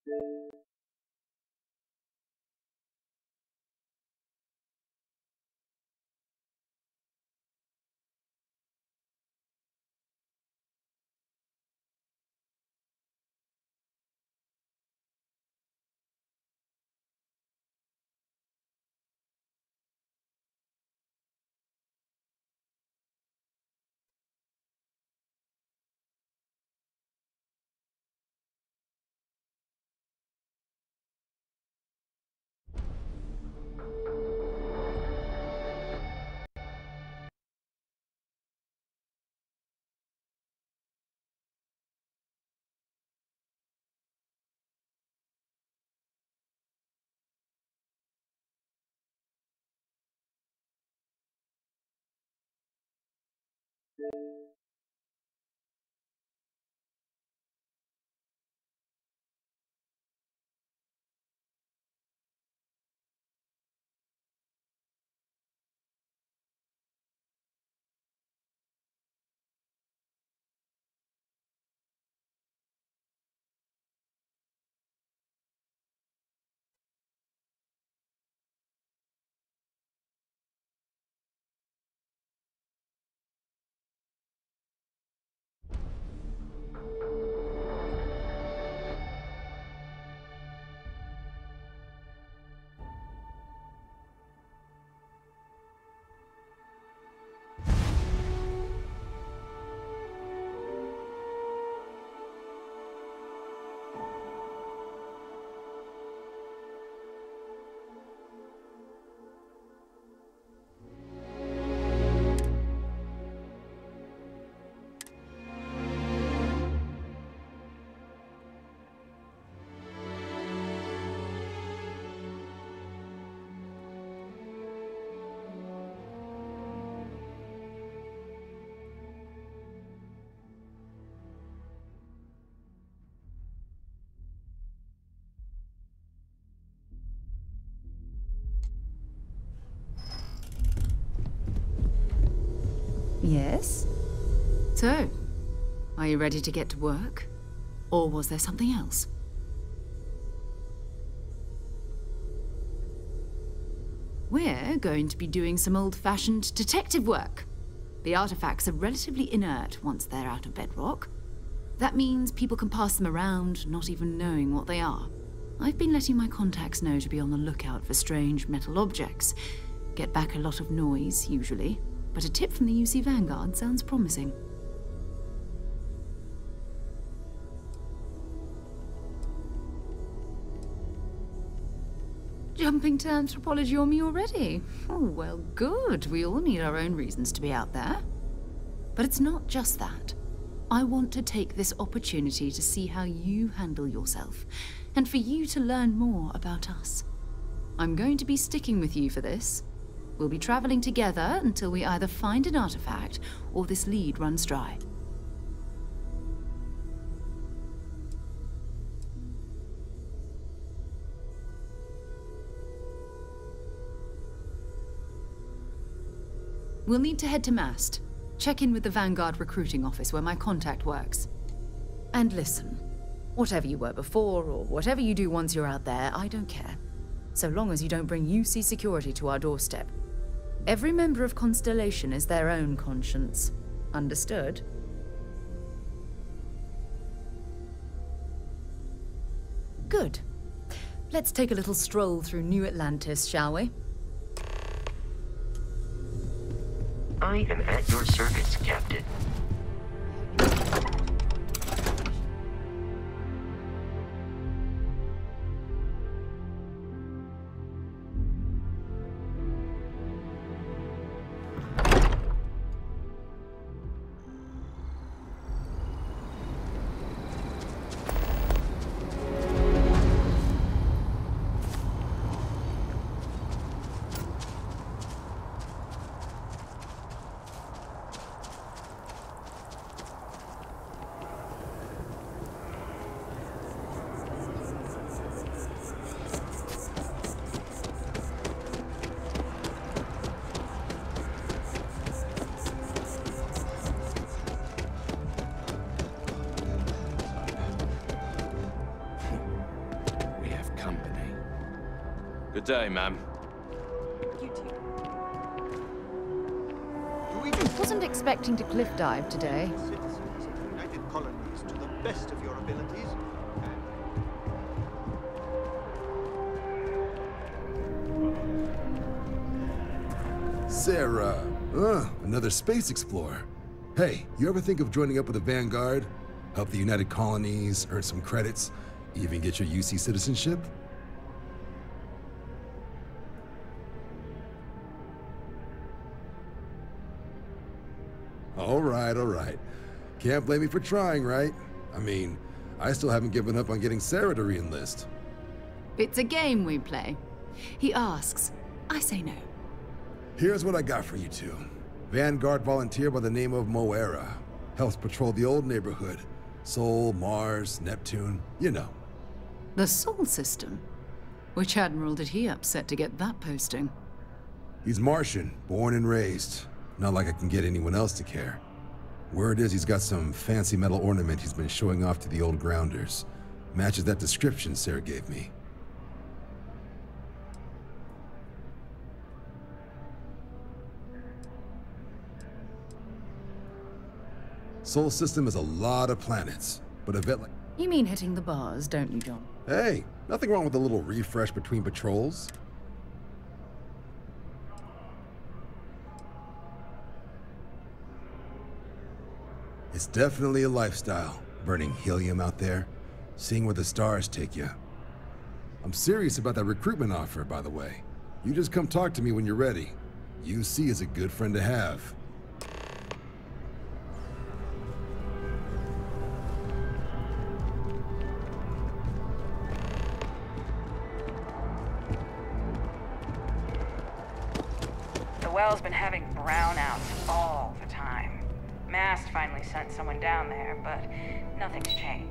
Yes? So, are you ready to get to work? Or was there something else? We're going to be doing some old-fashioned detective work. The artifacts are relatively inert once they're out of bedrock. That means people can pass them around, not even knowing what they are. I've been letting my contacts know to be on the lookout for strange metal objects. Get back a lot of noise, usually. But a tip from the UC Vanguard sounds promising. Jumping to anthropology on me already? Oh, well, good. We all need our own reasons to be out there. But it's not just that. I want to take this opportunity to see how you handle yourself, and for you to learn more about us. I'm going to be sticking with you for this. We'll be traveling together until we either find an artifact or this lead runs dry. We'll need to head to Mast. Check in with the Vanguard recruiting office where my contact works. And listen, whatever you were before or whatever you do once you're out there, I don't care. So long as you don't bring UC security to our doorstep. Every member of Constellation is their own conscience. Understood? Good. Let's take a little stroll through New Atlantis, shall we? I am at your service, Captain. Good day, ma'am. You too. Wasn't expecting to cliff dive today. Citizens of the United Colonies to the best of your abilities. Sarah, another space explorer. Hey, you ever think of joining up with the Vanguard? Help the United Colonies, earn some credits, even get your UC citizenship? All right. Can't blame me for trying, right? I mean, I still haven't given up on getting Sarah to re-enlist. It's a game we play. He asks, I say no. Here's what I got for you two. Vanguard volunteer by the name of Moera. Helps patrol the old neighborhood. Sol, Mars, Neptune, you know. The Sol system? Which admiral did he upset to get that posting? He's Martian, born and raised. Not like I can get anyone else to care. Word is he's got some fancy metal ornament he's been showing off to the old grounders. Matches that description Sarah gave me. Sol system has a lot of planets, but a vet like... You mean hitting the bars, don't you, John? Hey, nothing wrong with a little refresh between patrols. It's definitely a lifestyle, burning helium out there, seeing where the stars take you. I'm serious about that recruitment offer, by the way. You just come talk to me when you're ready. UC is a good friend to have. The well's been having brownouts all the time. Mast finally sent someone down there, but nothing's changed.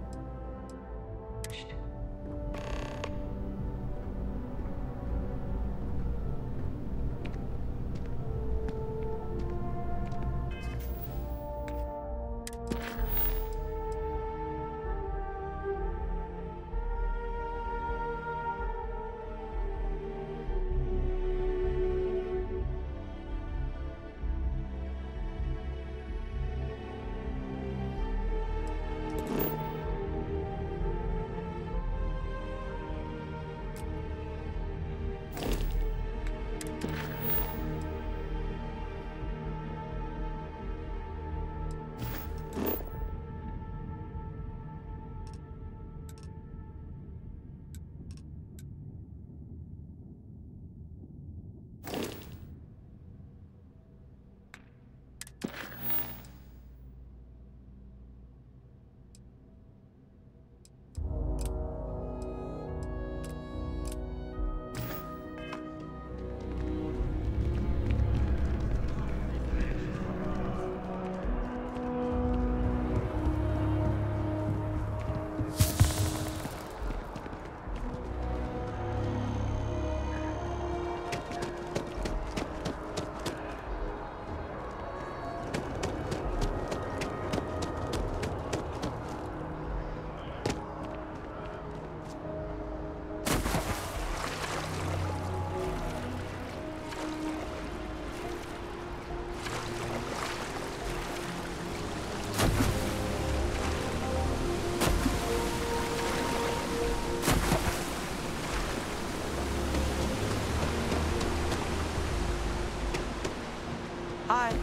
Hi.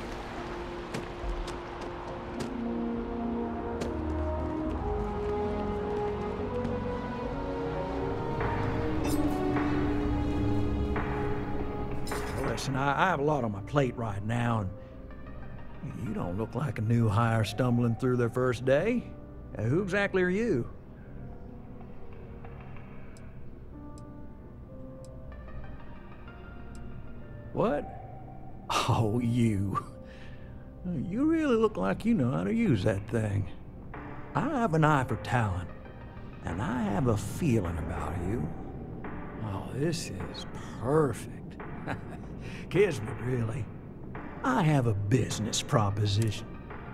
Listen, I have a lot on my plate right now, and you don't look like a new hire stumbling through their first day. Who exactly are you? What? Oh, you. You really look like you know how to use that thing. I have an eye for talent, and I have a feeling about you. Oh, this is perfect. Kismet, really. I have a business proposition.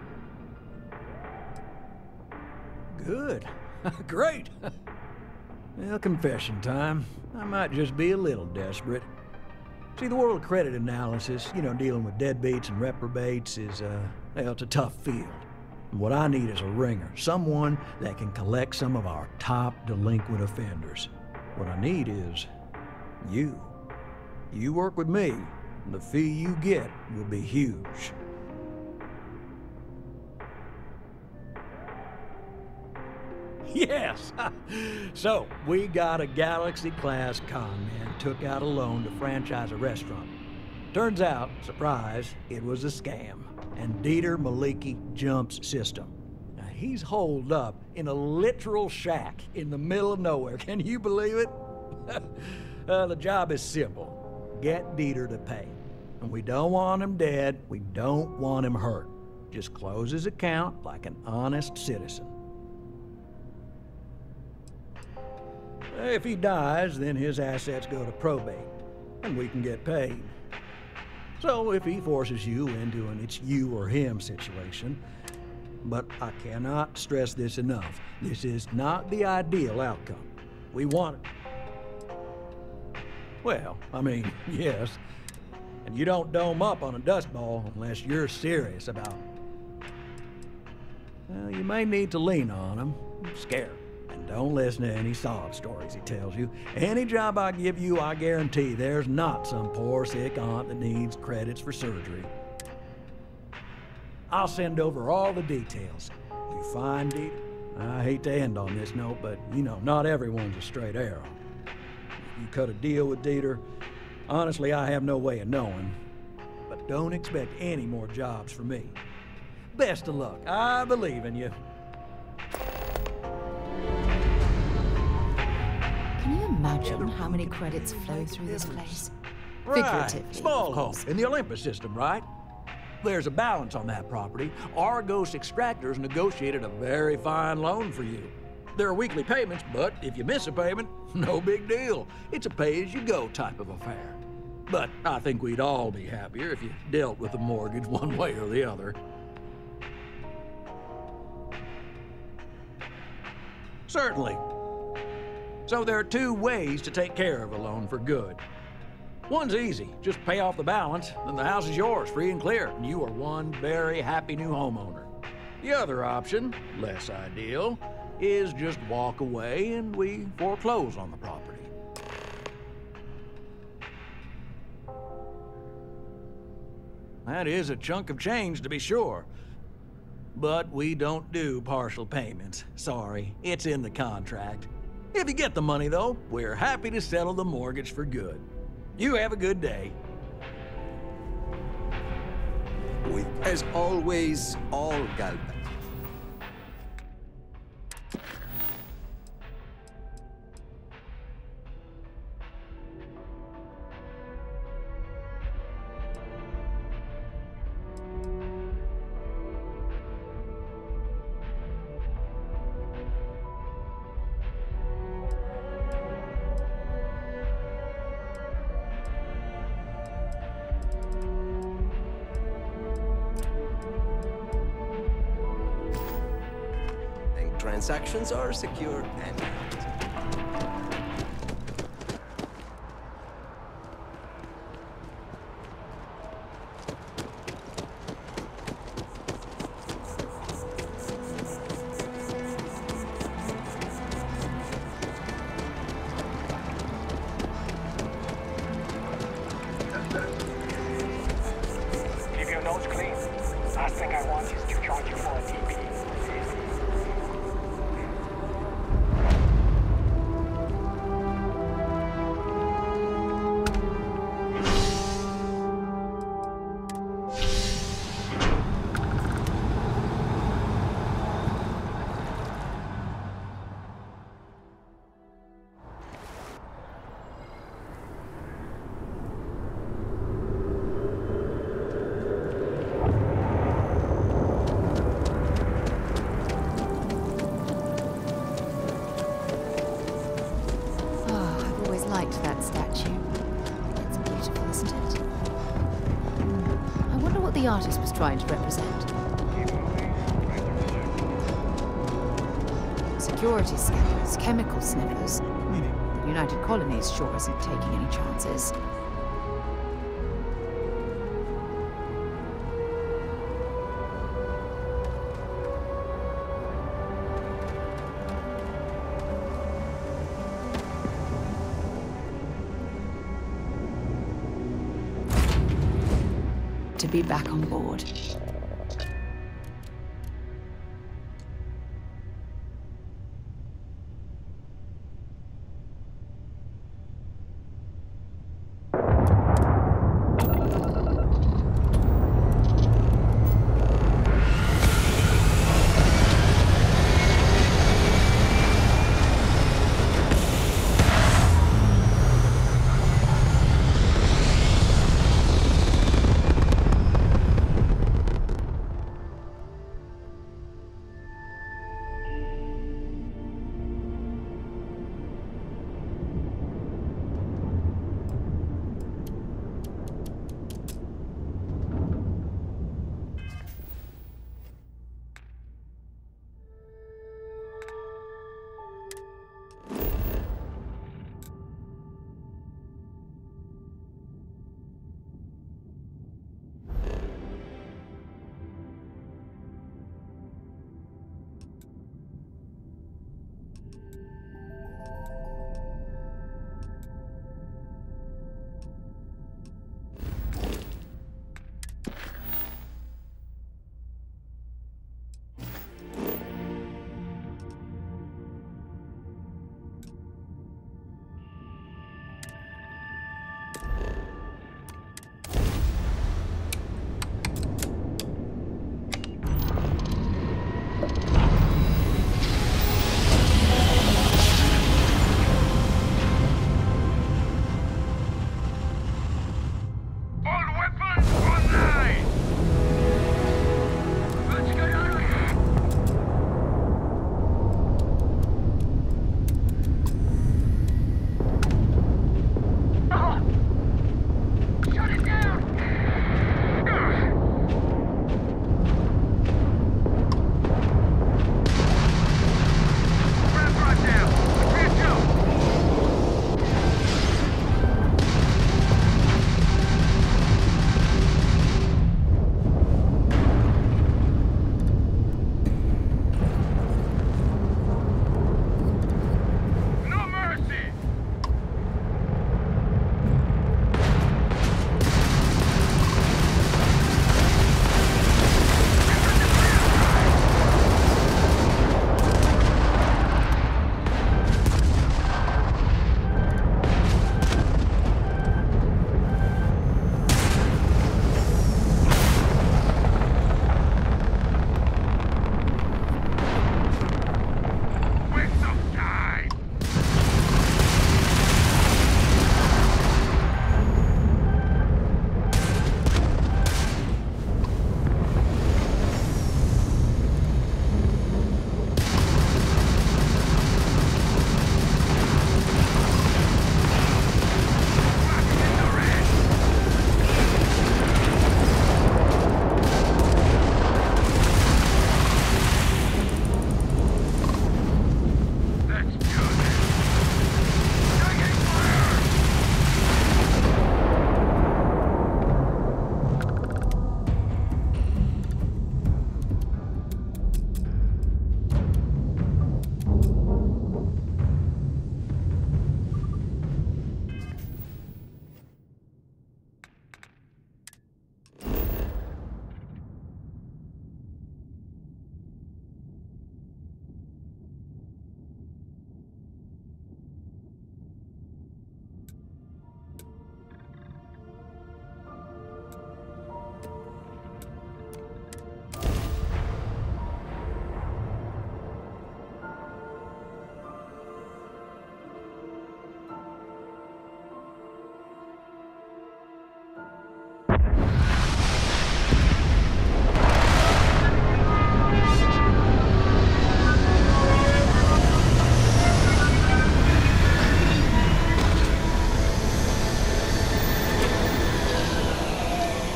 Good. Great. Well, confession time. I might just be a little desperate. See, the world of credit analysis, dealing with deadbeats and reprobates is, well, it's a tough field. And what I need is a ringer, someone that can collect some of our top delinquent offenders. What I need is you. You work with me, and the fee you get will be huge. Yes! So, we got a Galaxy-class con man took out a loan to franchise a restaurant. Turns out, surprise, it was a scam. And Dieter Maliki jumps system. Now, he's holed up in a literal shack in the middle of nowhere. Can you believe it? The job is simple. Get Dieter to pay. And we don't want him dead. We don't want him hurt. Just close his account like an honest citizen. If he dies, then his assets go to probate, and we can get paid. So if he forces you into an it's you or him situation, but I cannot stress this enough, this is not the ideal outcome. We want it. Well, I mean, yes, and you don't dome up on a dust ball unless you're serious about it. Well, you may need to lean on him, scare him. And don't listen to any sob stories he tells you. Any job I give you, I guarantee there's not some poor sick aunt that needs credits for surgery. I'll send over all the details. You find Dieter? I hate to end on this note, but not everyone's a straight arrow. You cut a deal with Dieter, honestly, I have no way of knowing. But don't expect any more jobs from me. Best of luck. I believe in you. Can you imagine how many credits flow through this place? Right. Figuratively, Small of home course. in the Olympus system, right? There's a balance on that property. Argos Extractors negotiated a very fine loan for you. There are weekly payments, but if you miss a payment, no big deal. It's a pay-as-you-go type of affair. But I think we'd all be happier if you dealt with the mortgage one way or the other. Certainly. So there are two ways to take care of a loan for good. One's easy. Just pay off the balance, then the house is yours, free and clear, and you are one very happy new homeowner. The other option, less ideal, is just walk away and we foreclose on the property. That is a chunk of change, to be sure. But we don't do partial payments. Sorry, it's in the contract. If you get the money, though, we're happy to settle the mortgage for good. You have a good day. With, as always, all Galban. Transactions are secure and Keep your nose clean. Last thing I want is to charge you for a TP. Liked that statue. It's beautiful, isn't it? I wonder what the artist was trying to represent. So security scanners, chemical sniffers. The United Colonies sure isn't taking any chances. To be back on board.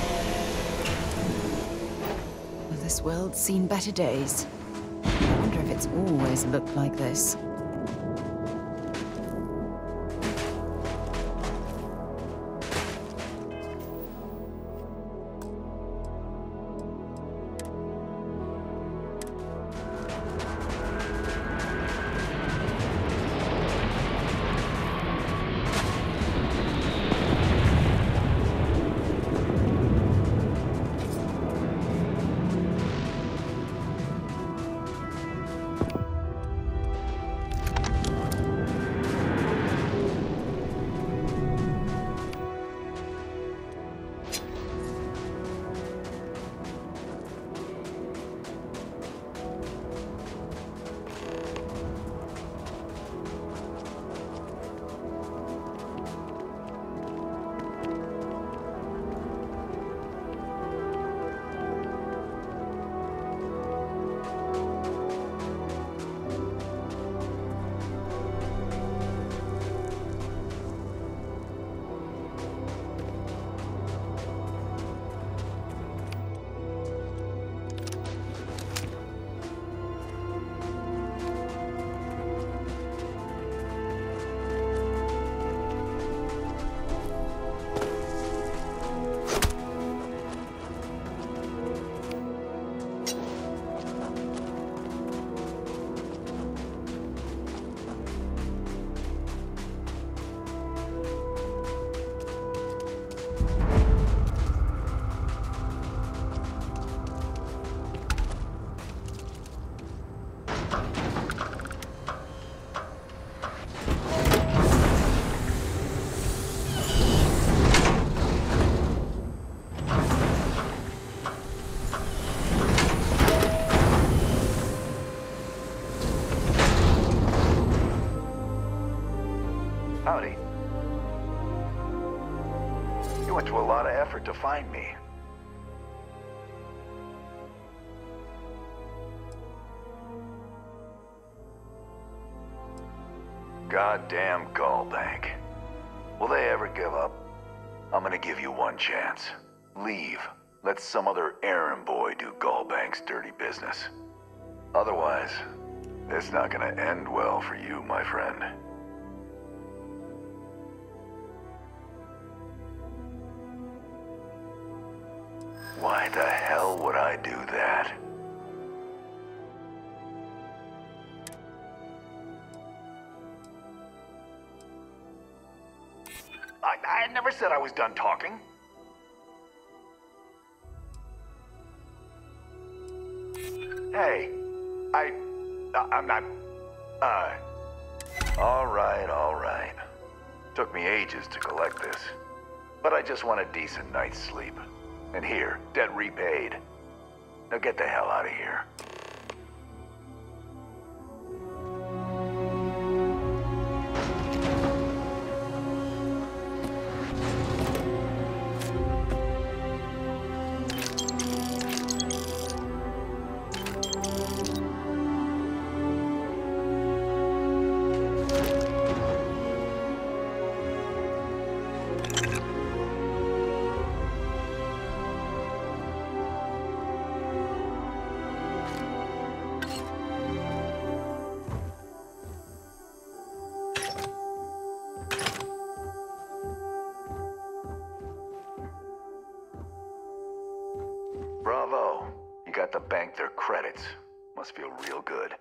This world's seen better days. I wonder if it's It's always looked like this. Howdy. You went to a lot of effort to find me. Goddamn Gallbank. Will they ever give up? I'm gonna give you one chance. Leave. Let some other errand boy do Gallbank's dirty business. Otherwise, it's not gonna end well for you, my friend. Why the hell would I do that? I never said I was done talking. Hey, I'm not, all right. Took me ages to collect this, but I just want a decent night's sleep. And here, debt repaid. Now get the hell out of here. Bravo. You got to bank their credits. Must feel real good.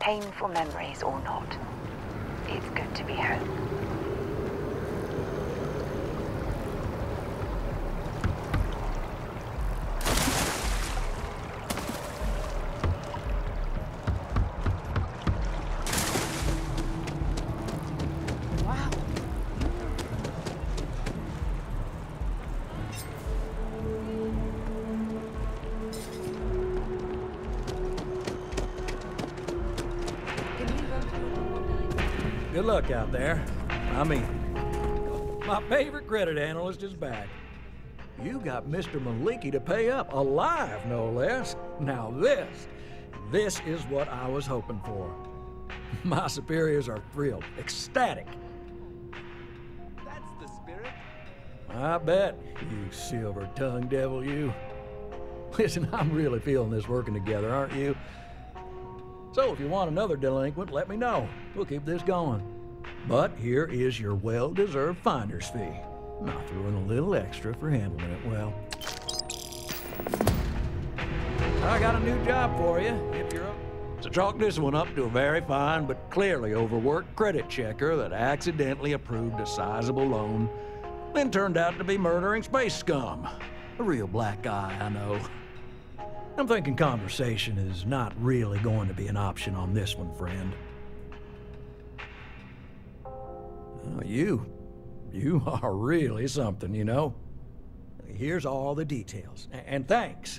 Painful memories or not, it's good to be home. Good luck out there. I mean, my favorite credit analyst is back. You got Mr. Maliki to pay up, alive no less. Now this is what I was hoping for. My superiors are thrilled, ecstatic. That's the spirit. I bet, you silver-tongued devil, you. Listen, I'm really feeling this working together, aren't you? So if you want another delinquent, let me know. We'll keep this going. But here is your well-deserved finder's fee. I threw in a little extra for handling it well. I got a new job for you, if you're up. So chalk this one up to a very fine but clearly overworked credit checker that accidentally approved a sizable loan, then turned out to be murdering space scum. A real black eye, I know. I'm thinking conversation is not really going to be an option on this one, friend. Oh, you are really something, you know. Here's all the details, and thanks.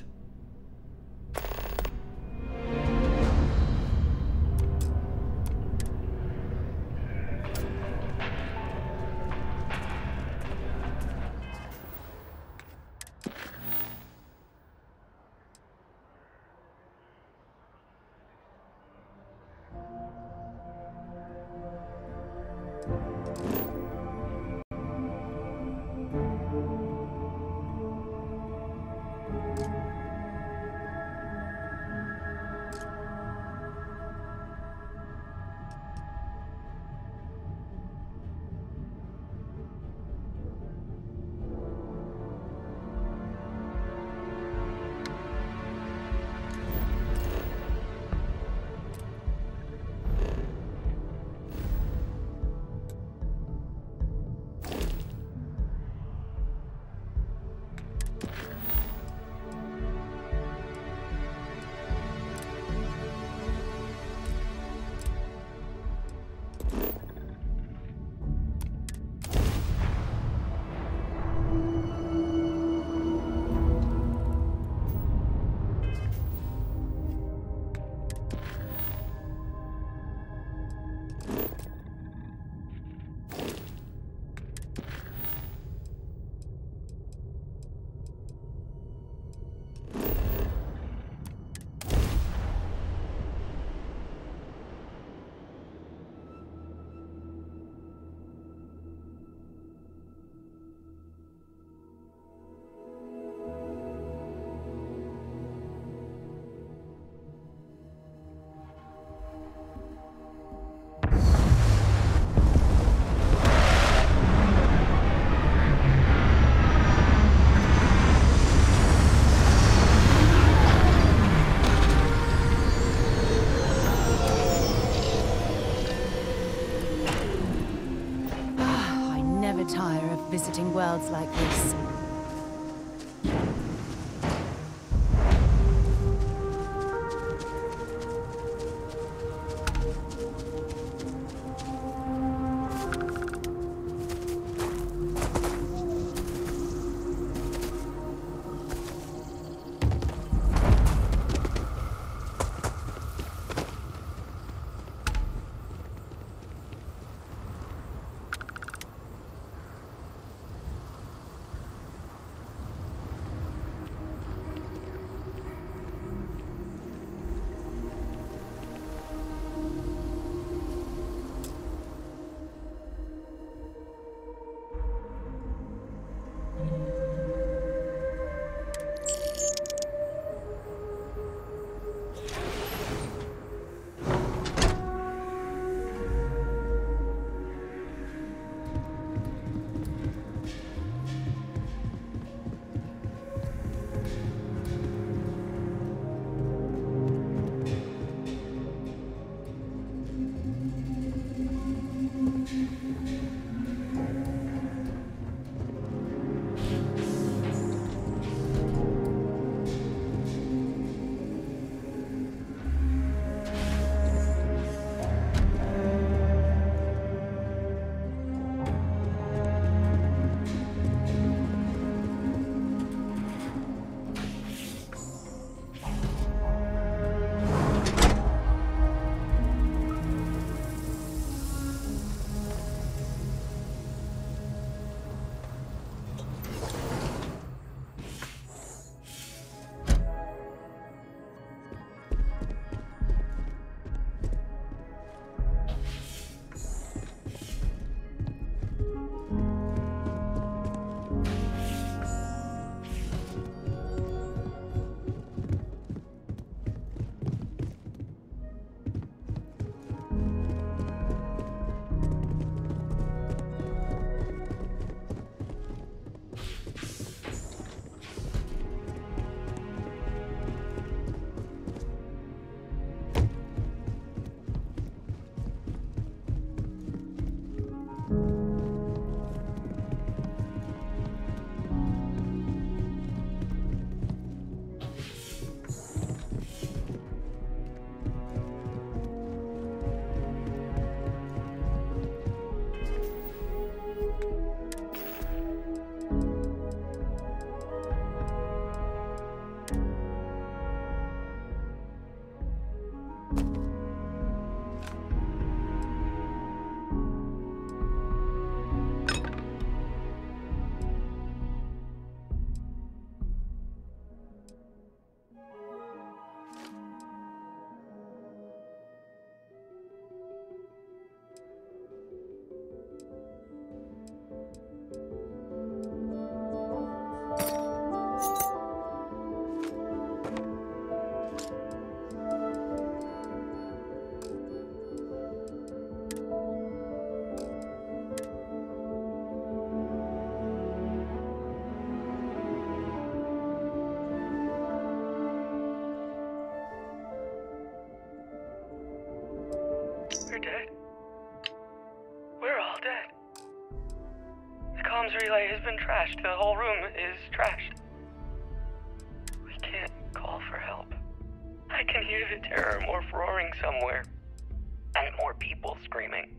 comms relay has been trashed. The whole room is trashed. We can't call for help. I can hear the terror morph roaring somewhere. And more people screaming.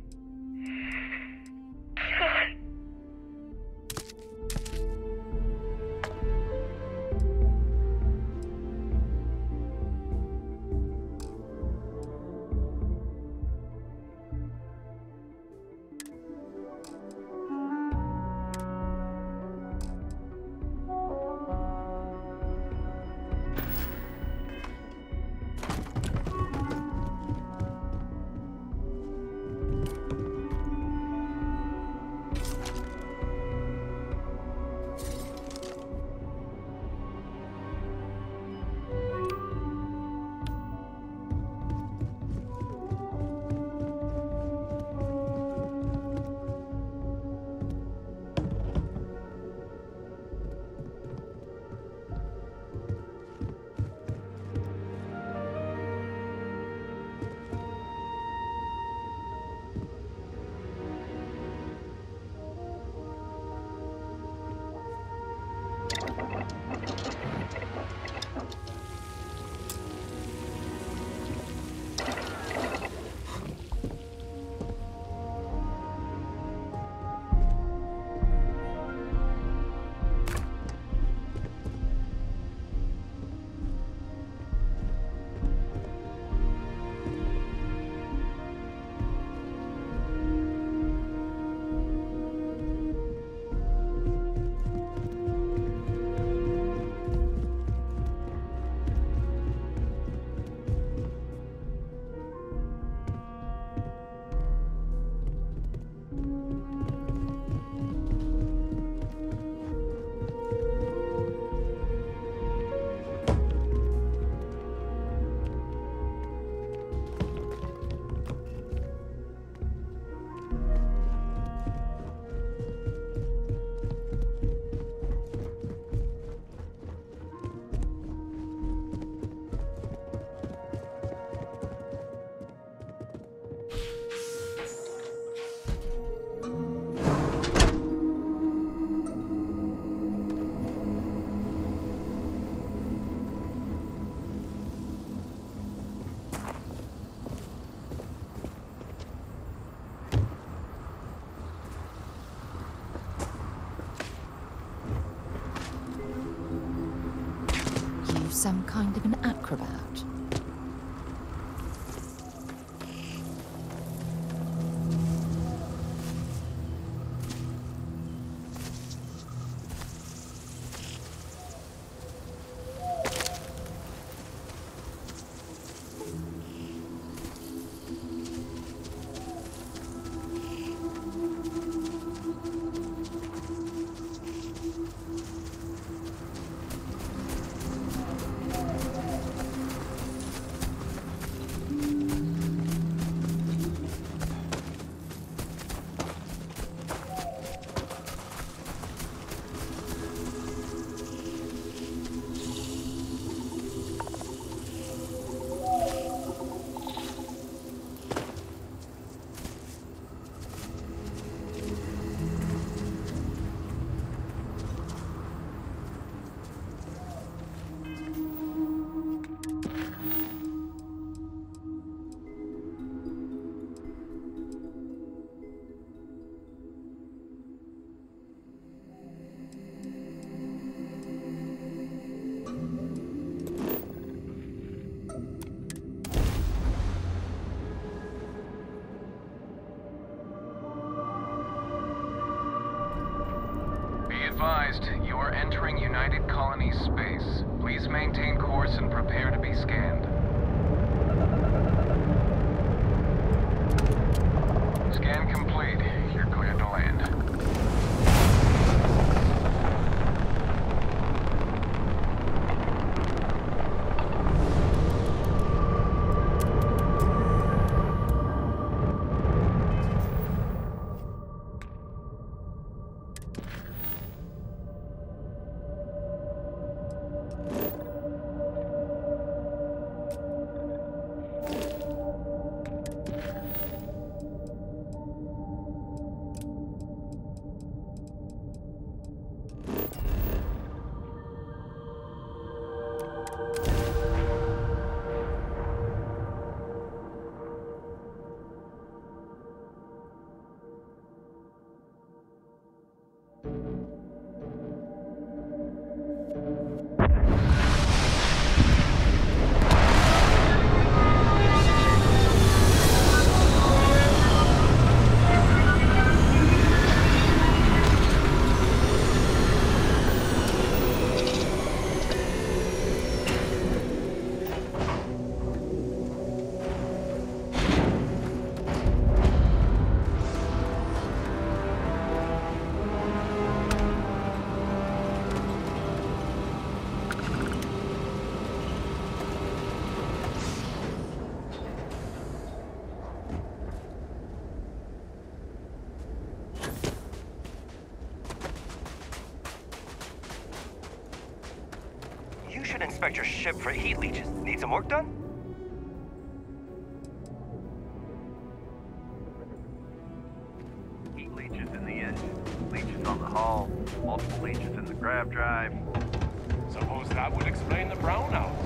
God. Some kind of an acrobat. Advised, you are entering United Colonies space. Please maintain course and prepare to be scanned. Scan complete. You're cleared to land. You should inspect your ship for heat leeches. Need some work done? Heat leeches in the engine, leeches on the hull, multiple leeches in the grav drive. Suppose that would explain the brownouts.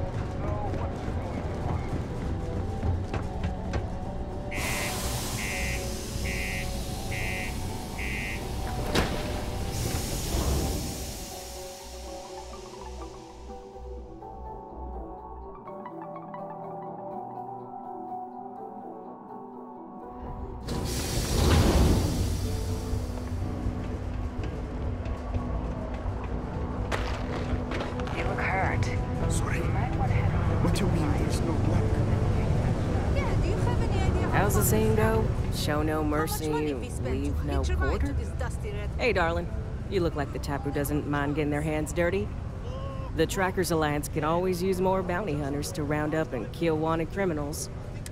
How's the saying go? Show no mercy, leave no quarter? Hey, darling. You look like the type who doesn't mind getting their hands dirty. The Trackers Alliance can always use more bounty hunters to round up and kill wanted criminals.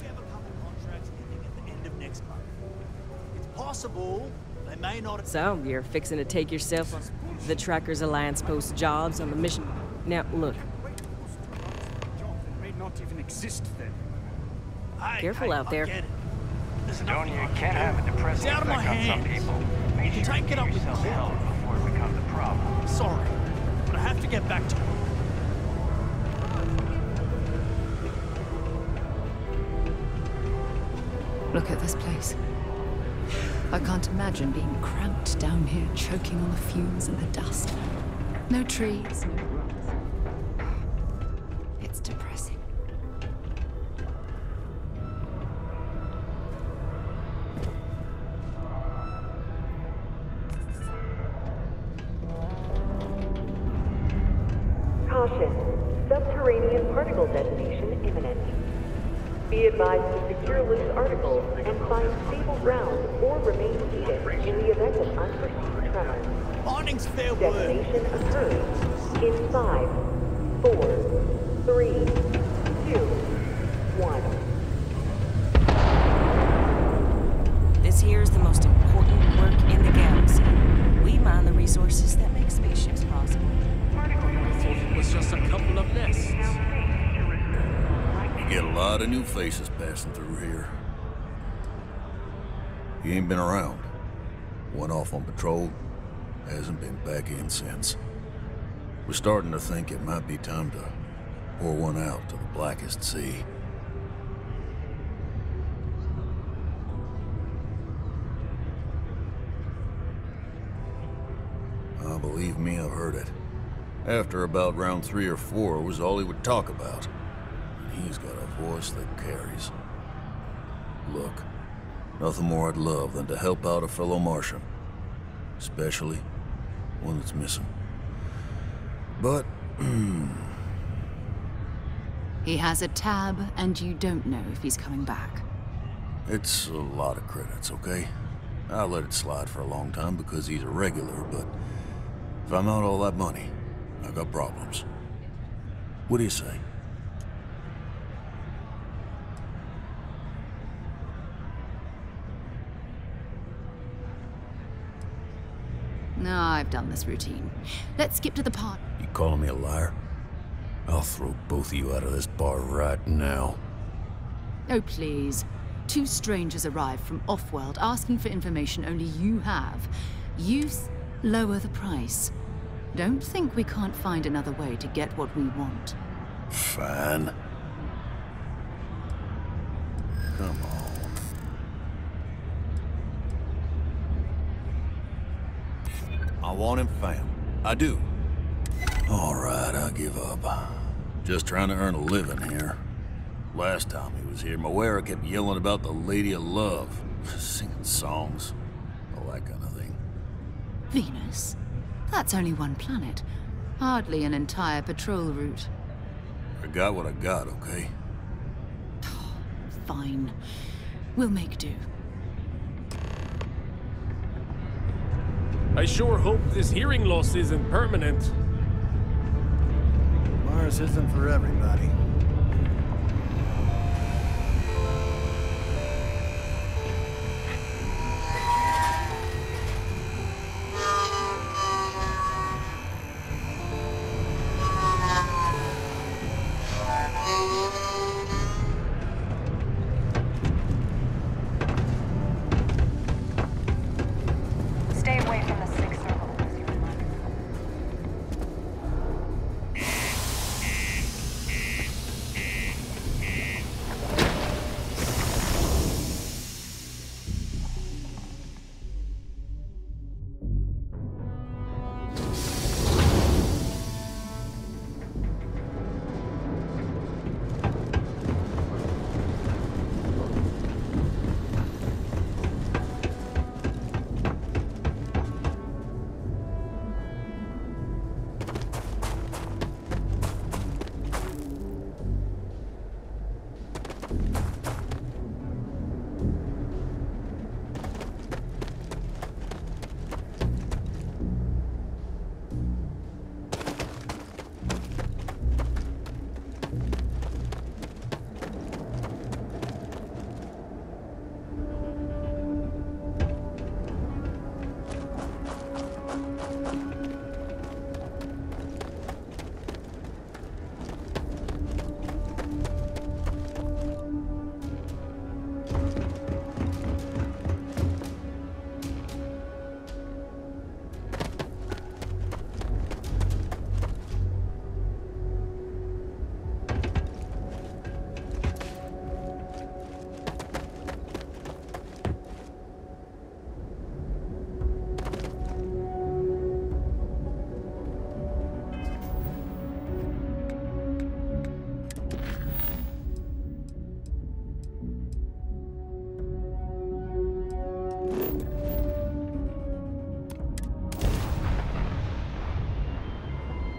It's possible they may not. So, you're fixing to take yourself on the Trackers Alliance post jobs on the mission. Now, look. May not even exist then. Careful out there. Junior, you can't have a depressing effect on some people. Make sure you get yourself help before it becomes a problem. Sorry, but I have to get back to it. Look at this place. I can't imagine being cramped down here, choking on the fumes and the dust. No trees, no grass. It's depressing. Caution. Subterranean particle detonation imminent. Be advised to secure loose articles and find stable ground or remain seated in the event of unforeseen tremors. Morning's fair word. Detonation occurs in 5, 4, 3, 2, 1. This here is the most important work in the galaxy. We mine the resources that make spaceships possible. I thought it was just a couple of nests. You get a lot of new faces passing through here. He ain't been around. Went off on patrol. Hasn't been back in since. We're starting to think it might be time to pour one out to the blackest sea. Believe me, I've heard it. After about round 3 or 4 was all he would talk about. And he's got a voice that carries. Look, nothing more I'd love than to help out a fellow Martian. Especially one that's missing. But, He has a tab, and you don't know if he's coming back. it's a lot of credits, okay? I'll let it slide for a long time because he's a regular, but if I'm out all that money, I got problems. What do you say? No, I've done this routine. Let's skip to the part. You calling me a liar? I'll throw both of you out of this bar right now. Oh, please. 2 strangers arrived from off-world asking for information only you have. Lower the price. Don't think we can't find another way to get what we want. Fine. Come on. I want him found. I do. All right, I give up. Just trying to earn a living here. Last time he was here, Moira kept yelling about the Lady of Love, singing songs, all that kind of thing. Venus? That's only one planet. Hardly an entire patrol route. I got what I got, okay? Fine. We'll make do. I sure hope this hearing loss isn't permanent. Mars isn't for everybody.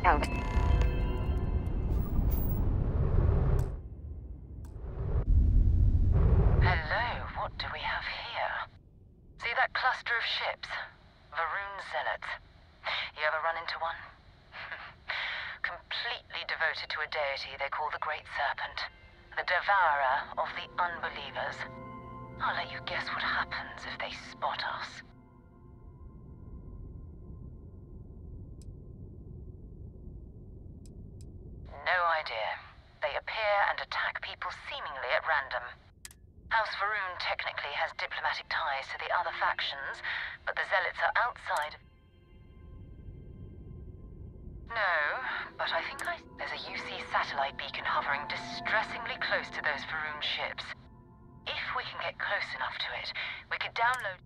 Out. Hello, what do we have here? See that cluster of ships? Varun Zealots. You ever run into one? Completely devoted to a deity they call the Great Serpent. The devourer of the unbelievers. I'll let you guess what happens if they spot us. No idea. They appear and attack people seemingly at random. House Varun technically has diplomatic ties to the other factions, but the Zealots are outside. No, but I think there's a UC satellite beacon hovering distressingly close to those Varun ships. If we can get close enough to it, we could download...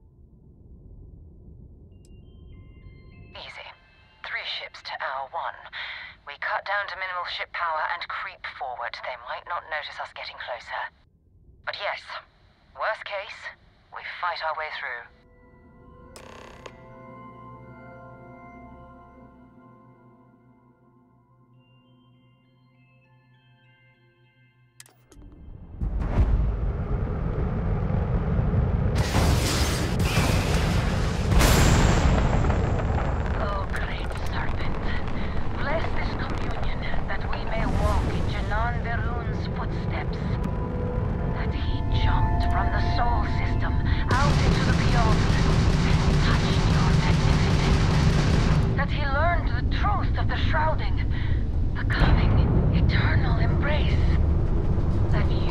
Easy. 3 ships to our 1. We cut down to minimal ship power and creep forward. They might not notice us getting closer. But yes, worst case, we fight our way through. Oh, great serpent, bless this communion that we may walk in Janan Verun's footsteps. That he jumped from the soul system out into the beyond and touched your magnificence. That he learned the truth of the shrouding, the coming eternal embrace. That you...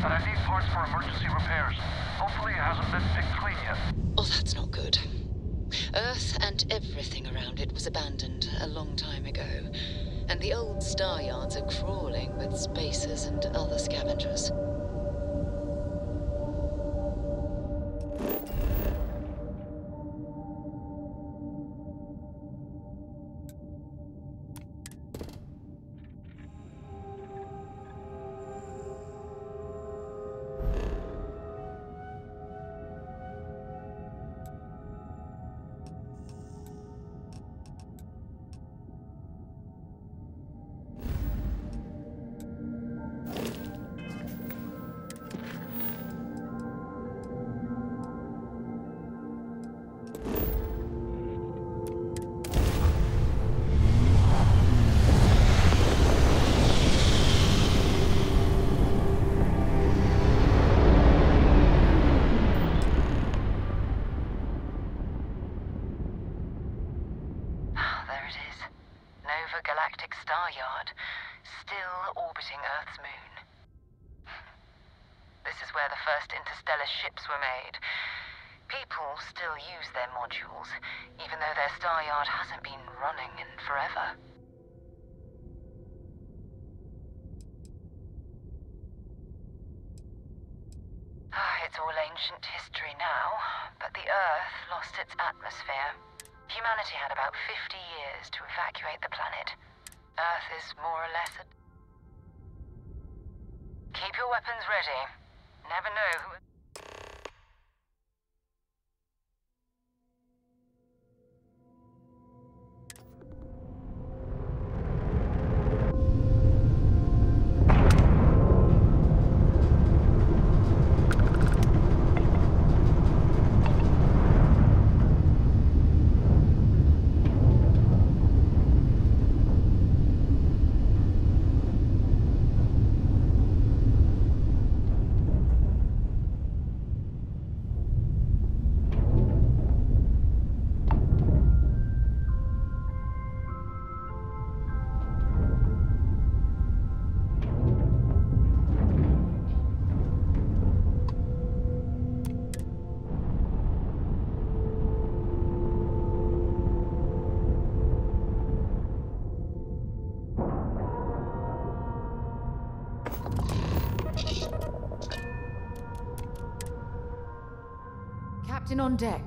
but I need parts for emergency repairs. Hopefully it hasn't been picked clean yet. Oh, that's not good. Earth and everything around it was abandoned a long time ago, and the old star yards are crawling with spacers and other scavengers. Galactic star yard, still orbiting Earth's moon. This is where the first interstellar ships were made. People still use their modules, even though their star yard hasn't been running in forever. It's all ancient history now, but the Earth lost its atmosphere. Humanity had about 50 years to evacuate the planet. Earth is more or less a... Keep your weapons ready. Never know who... Captain on deck.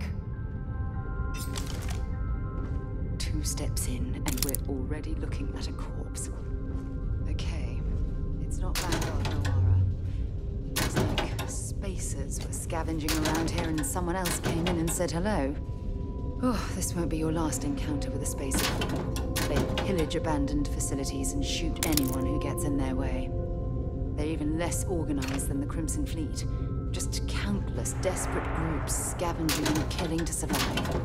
2 steps in, and we're already looking at a corpse. Okay, it's not Vanguard Noara. It's like spacers were scavenging around here and someone else came in and said hello. Oh, this won't be your last encounter with a spacer. They pillage abandoned facilities and shoot anyone who gets in their way. They're even less organized than the Crimson Fleet. Just countless desperate groups scavenging and killing to survive.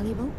valuable?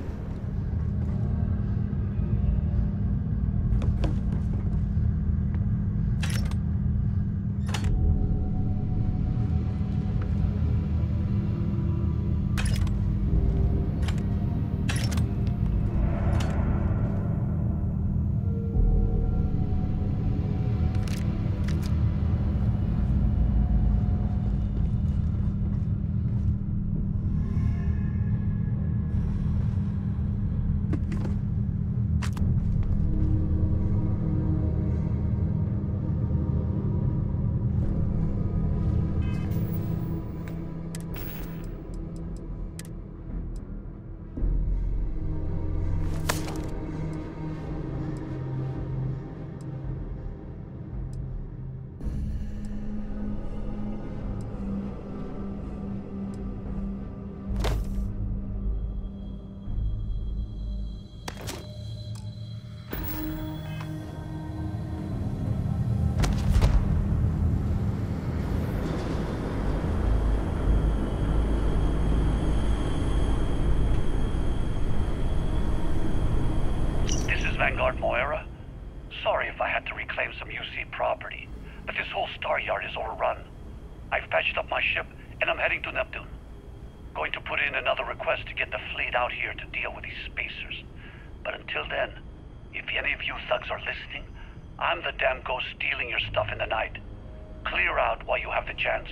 Vanguard Moira. Sorry if I had to reclaim some UC property, but this whole star yard is overrun. I've patched up my ship, and I'm heading to Neptune. Going to put in another request to get the fleet out here to deal with these spacers. But until then, if any of you thugs are listening, I'm the damn ghost stealing your stuff in the night. Clear out while you have the chance.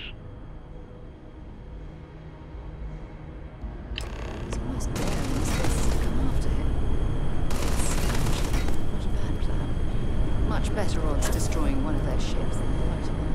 It's almost there. These spaces have come after him. Not a bad plan. Much better odds destroying one of their ships than fighting them.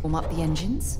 Warm up the engines.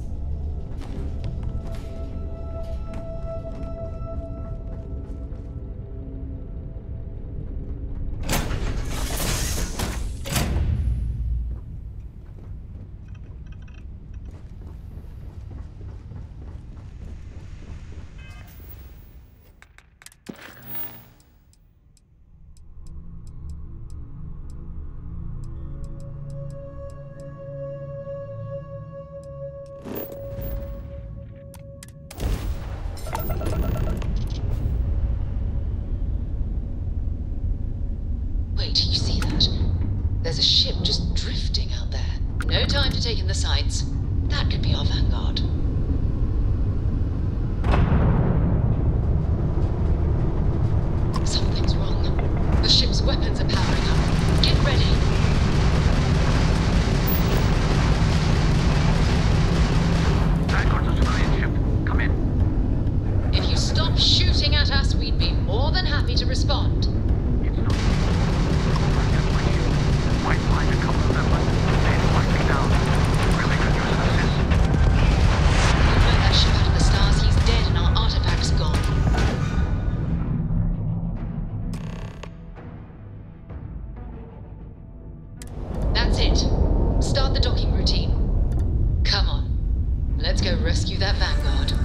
Wait, you see that? There's a ship just drifting out there. No time to take in the sights. That could be our vanguard. Something's wrong. The ship's weapons are powering up. Get ready. Vanguard's a civilian ship. Come in. If you stop shooting at us, we'd be more than happy to respond. Might find a couple of them, but they might be down. Really could use an assist. You blow that ship out of the stars, he's dead and our artifact's gone. That's it. Start the docking routine. Come on. Let's go rescue that Vanguard.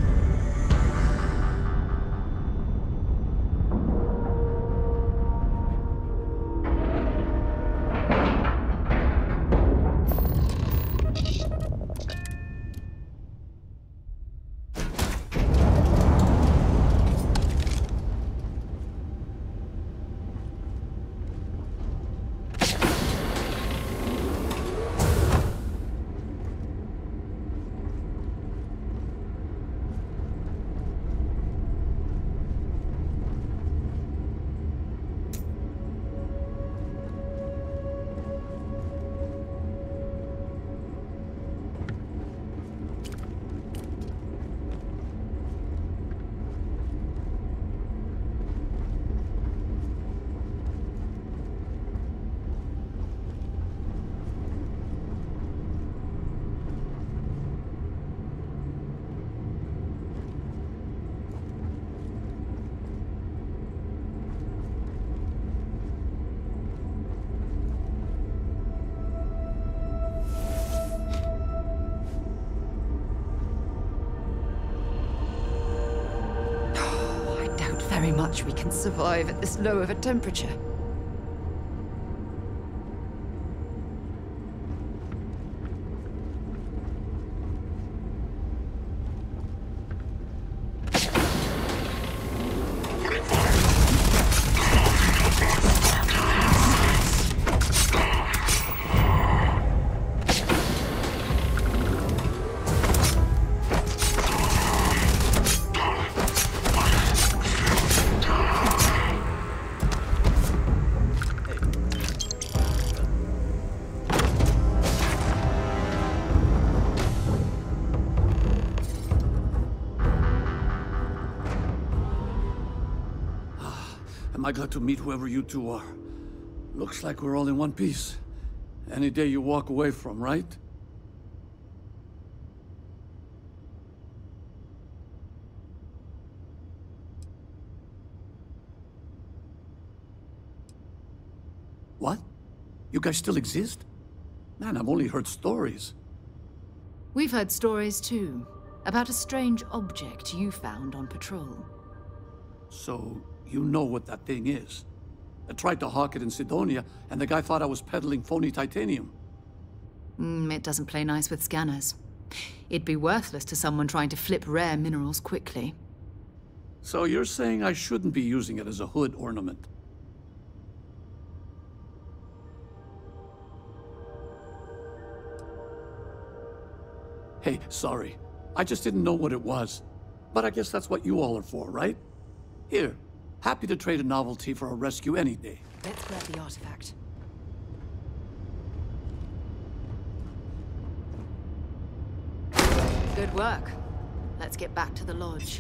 Very much we can survive at this low of a temperature. Am I glad to meet whoever you two are. Looks like we're all in one piece. Any day you walk away from, right? What? You guys still exist? Man, I've only heard stories. We've heard stories too, about a strange object you found on patrol. So, you know what that thing is. I tried to hawk it in Sidonia, and the guy thought I was peddling phony titanium. It doesn't play nice with scanners. It'd be worthless to someone trying to flip rare minerals quickly. So you're saying I shouldn't be using it as a hood ornament? Hey, sorry. I just didn't know what it was. But I guess that's what you all are for, right? Here, happy to trade a novelty for a rescue any day. Let's grab the artifact. Good work. Let's get back to the lodge.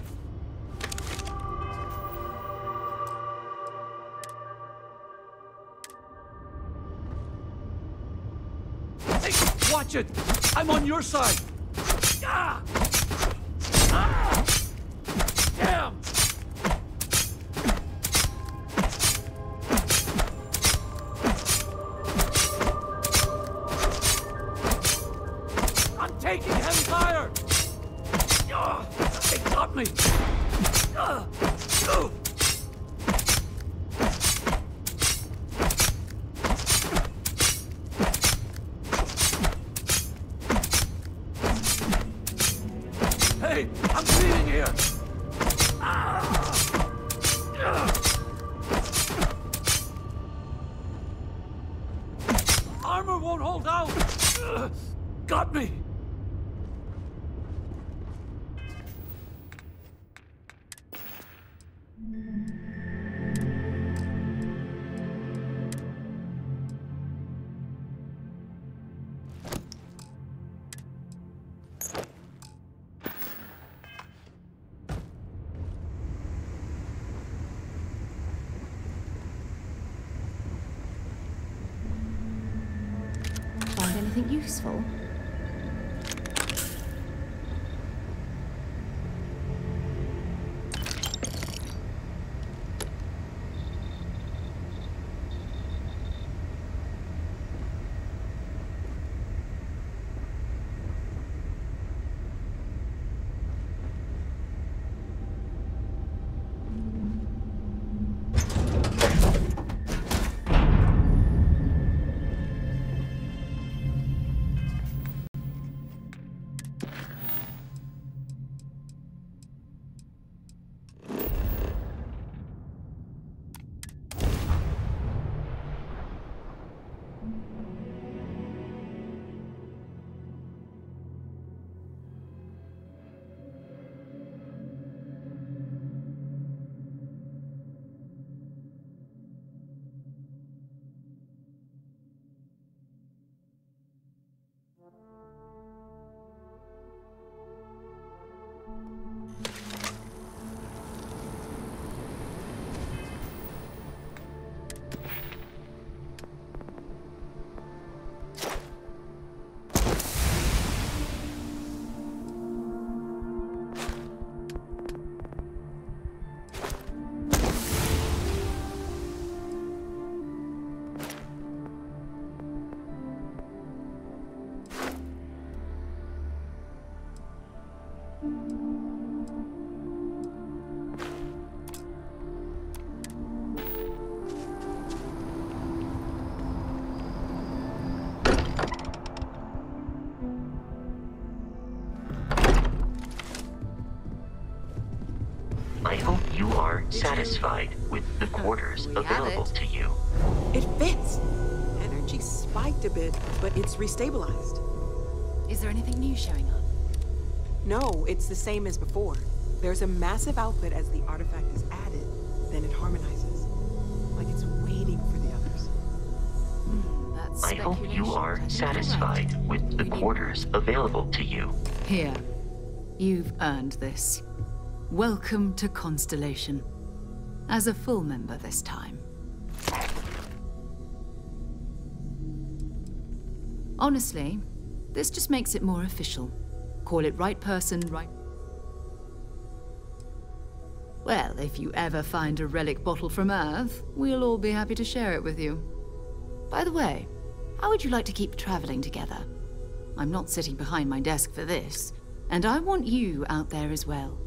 Hey! Watch it! I'm on your side! Ah! Ah! Damn! I'm taking heavy fire! Ah! They got me! Ah! Oh! Hey, I'm bleeding here! Ah! Ah! Armor won't hold out! Got me! Find anything useful? I hope you are satisfied with the quarters available to you. It fits. Energy spiked a bit, but it's restabilized. Is there anything new showing up? No, it's the same as before. There's a massive output as the artifact is added, then it harmonizes. Like it's waiting for the others. That's I hope you are satisfied with the quarters available to you. Here. You've earned this. Welcome to Constellation. As a full member this time. Honestly, this just makes it more official. Call it right person, right... Well, if you ever find a relic bottle from Earth, we'll all be happy to share it with you. By the way, how would you like to keep traveling together? I'm not sitting behind my desk for this, and I want you out there as well.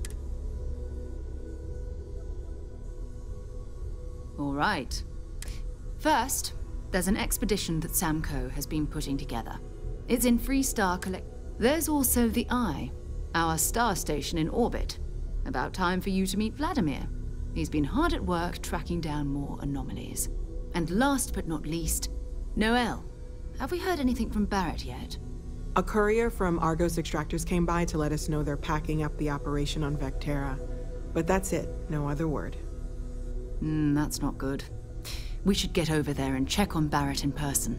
All right. First, there's an expedition that Samco has been putting together. It's in Freestar Collect... There's also the Eye, our star station in orbit. About time for you to meet Vladimir. He's been hard at work tracking down more anomalies. And last but not least, Noel. Have we heard anything from Barrett yet? A courier from Argos Extractors came by to let us know they're packing up the operation on Vectera. But that's it, no other word. That's not good. We should get over there and check on Barrett in person.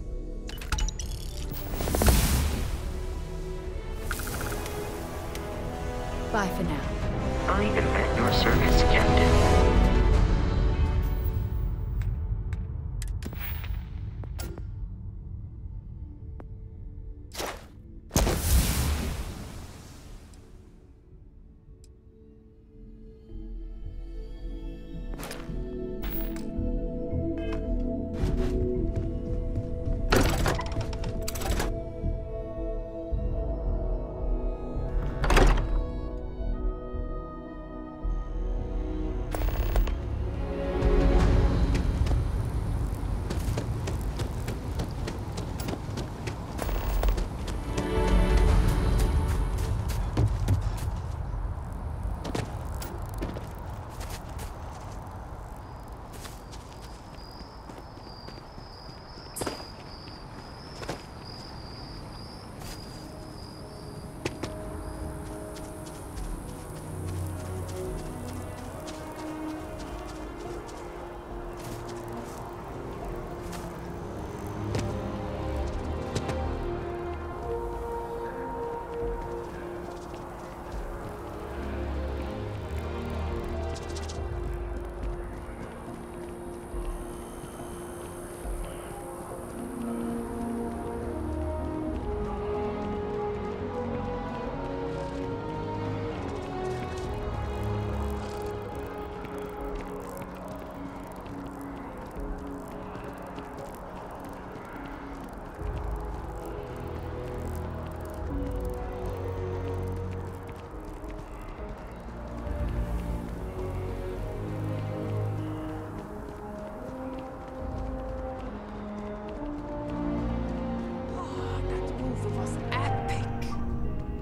Bye for now. I am at your service, Captain.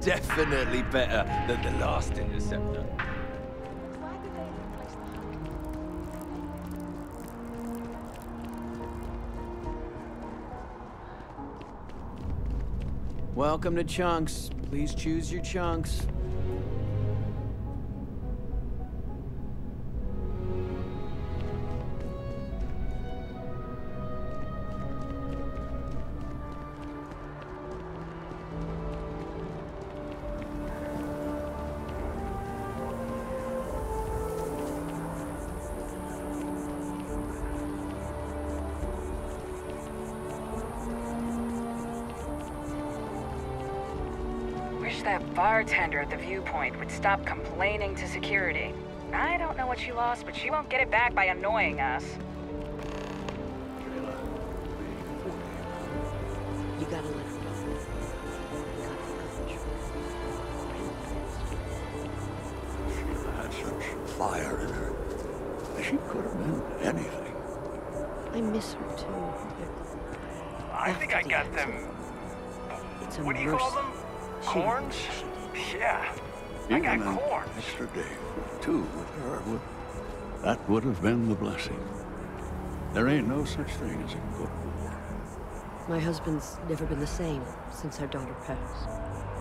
definitely better than the last interceptor. Welcome to Chunks. Please choose your chunks. Wish that bartender at the viewpoint would stop complaining to security. I don't know what she lost, but she won't get it back by annoying us. You gotta let her Sheila had such fire in her. She could have been anything. I miss her too. I think I got them. What do you call them? Corns? Yeah. I got Even an corns. extra day, too, with her. That would have been the blessing. There ain't no such thing as a good war. My husband's never been the same since our daughter passed.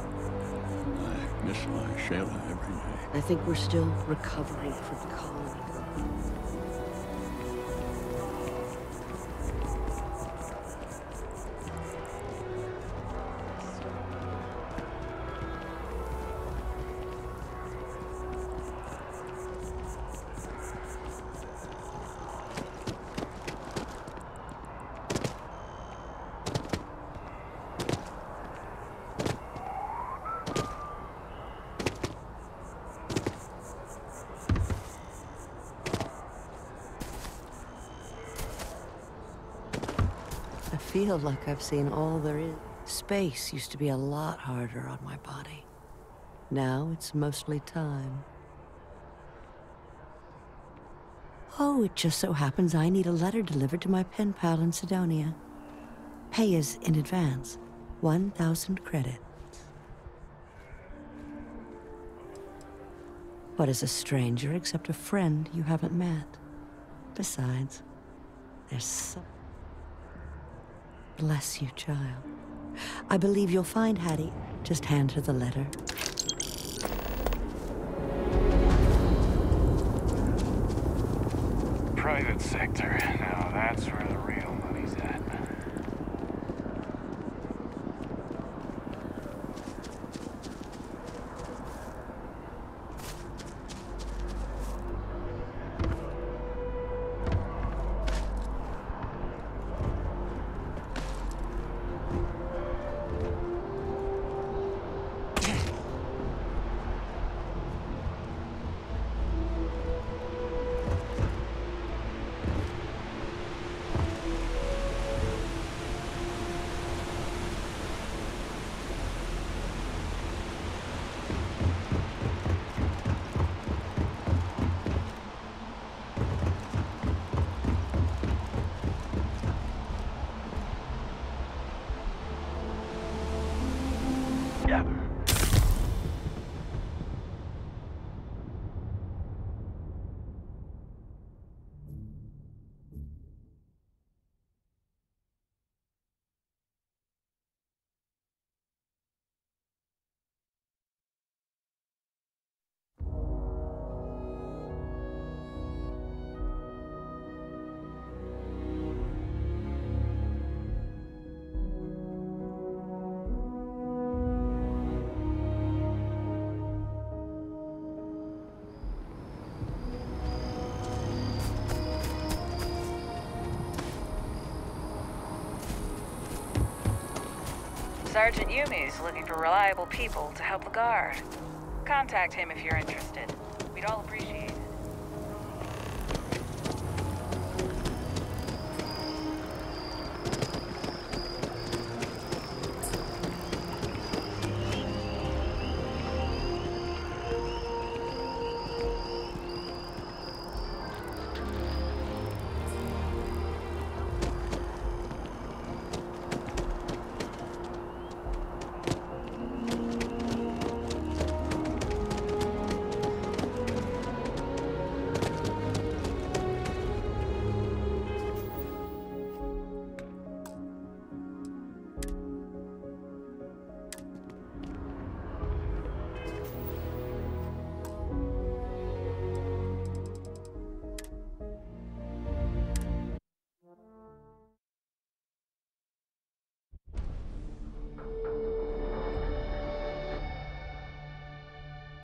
I miss my Shayla every day. I think we're still recovering from the colony. I feel like I've seen all there is. Space used to be a lot harder on my body. Now it's mostly time. Oh, it just so happens I need a letter delivered to my pen pal in Sidonia. Pay is in advance. 1,000 credits. What is a stranger except a friend you haven't met? Besides, there's so... Bless you, child. I believe you'll find Hattie. Just hand her the letter. Private sector. Now that's where the real money's at. Sergeant Yumi's looking for reliable people to help the guard. Contact him if you're interested. We'd all appreciate it.